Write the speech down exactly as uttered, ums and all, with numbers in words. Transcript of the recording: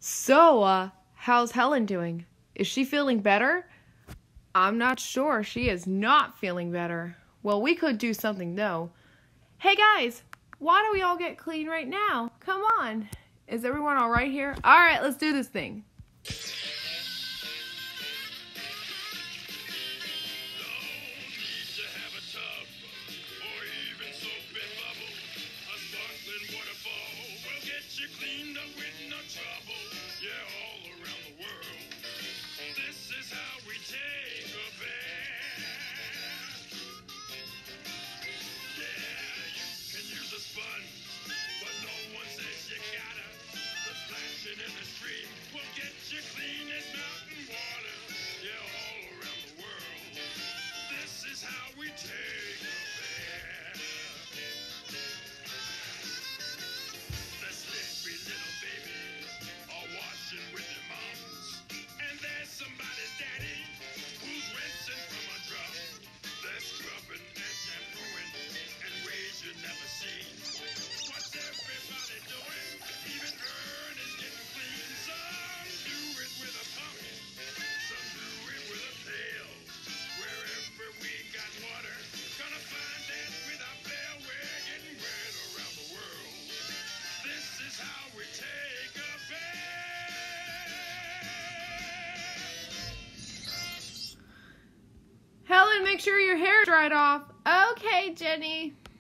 So, uh, how's Helen doing? Is she feeling better? I'm not sure. She is not feeling better. Well, we could do something though. Hey guys, why don't we all get clean right now? Come on. Is everyone all right here? All right, let's do this thing. Cleaned up with no trouble, yeah, all around the world. This is how we take a bath. Yeah, you can use a sponge, but no one says you gotta. The splashing in the stream will get you clean as mountain water, yeah, all around the world. This is how we take a bath. With their moms, and there's somebody's daddy who's rinsing from a drum. They're scrubbing and shampooing in ways you never seen. What's everybody doing? Even Vern is getting clean. Some do it with a pump, some do it with a pail. Wherever we got water, gonna find that without fail. We're getting wet around the world. This is how we take a bath. Helen, make sure your hair dried off. Okay, Jenny.